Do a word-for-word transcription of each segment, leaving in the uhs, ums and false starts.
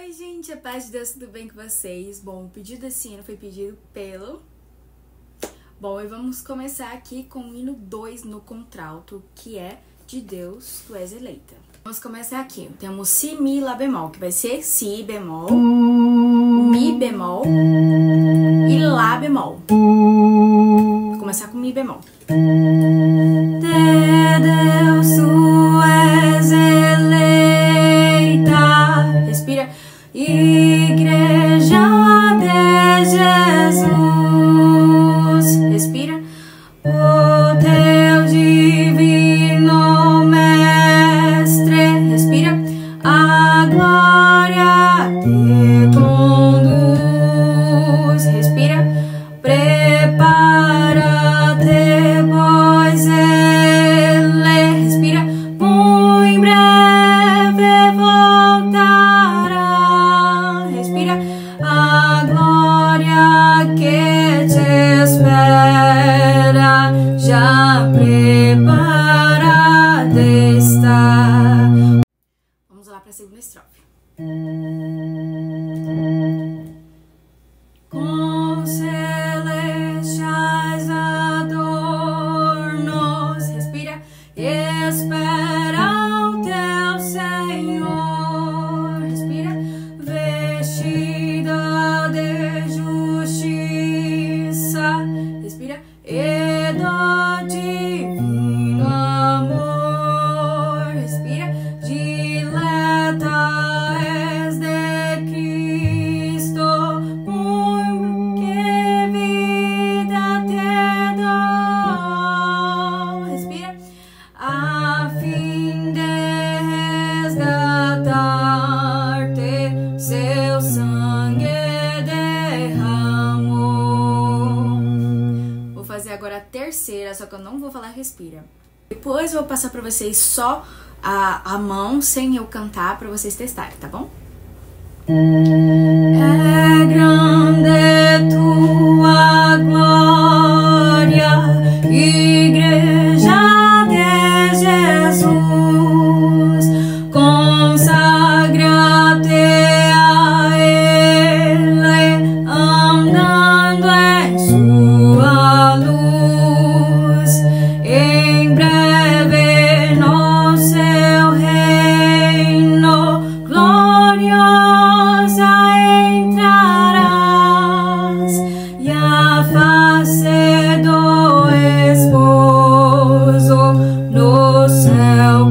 Oi, gente, a paz de Deus, tudo bem com vocês? Bom, o pedido desse hino foi pedido pelo... Bom, e vamos começar aqui com o hino dois no contralto, que é De Deus, Tu És Eleita. Vamos começar aqui, temos Si, Mi, Lá bemol, que vai ser Si bemol, Mi bemol e Lá bemol. Vou começar com Mi bemol. De Deus, Tu és eleita. Respira. Igreja de Jesus. Respira. O teu divino mestre. Respira. A glória te conduz. Respira. Prepara-te, pois ele. Respira. Muito breve voltará. Respira. A glória que te espera já preparada está. Vamos lá para a segunda estrofe. Com celestiais adornos, respira, espera o teu Senhor, respira, vestida de justiça, respira, e do divino amor, respira, dileta és de Cristo, que vida te dou, respira, a fim de resgatar-te, seu sangue derramou. Vou fazer agora a terceira, só que eu não vou falar respira. Depois eu vou passar pra vocês só a, a mão, sem eu cantar, pra vocês testarem, tá bom? É grande tua glória, Igreja de Jesus, consagra-te a Ele, andando em sua luz, em breve no seu reino gloriosa entrarás, e a face do esposo no céu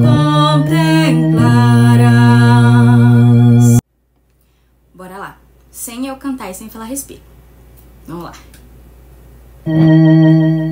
contemplarás. Bora lá, sem eu cantar e sem falar respira. Vamos lá.